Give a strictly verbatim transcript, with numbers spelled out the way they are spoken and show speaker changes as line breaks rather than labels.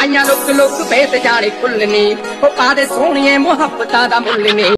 आइया look look पेट जाने खुलनी ओ पादे सोहणिए मुहब्बतां दा मुल्ल नी।